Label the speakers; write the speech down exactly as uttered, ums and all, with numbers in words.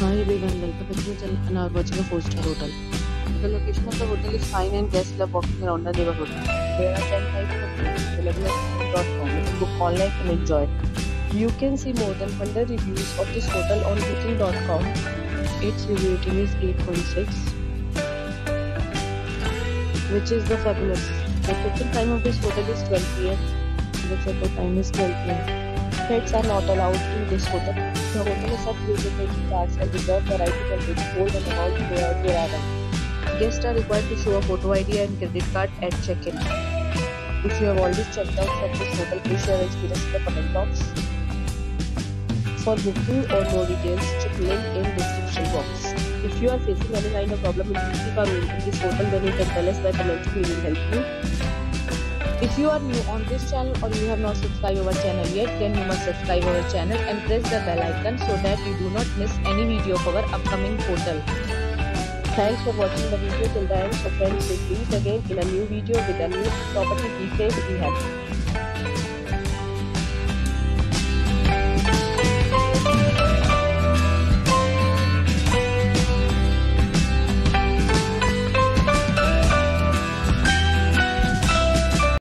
Speaker 1: Hi everyone, welcome back to the channel and are watching a four star hotel. The location of the hotel is fine and guests love walking around the neighborhood. There are ten types of rooms available at booking dot com. You can book online and enjoy. You can see more than one hundred reviews of this hotel on booking dot com. Its review rating is eight point six, which is the fabulous. The check-in time of this hotel is twelve p m The check-out time is twelve p m Pets are not allowed in this hotel. The hotel is set using credit cards and reserve the right to temporarily hold an amount prior to arrival. Guests are required to show a photo I D and credit card at check-in. If you have already checked out from this hotel, please share your experience in the comment box. For booking or more details, check link in description box. If you are facing any kind of problem in booking a room in this hotel, then you can tell us by commenting. We will help you. If you are new on this channel or you have not subscribed our channel yet, then you must subscribe our channel and press the bell icon so that you do not miss any video of our upcoming hotel. Thanks for watching the video till the end. So friends, we'll meet again in a new video with a new property details we have.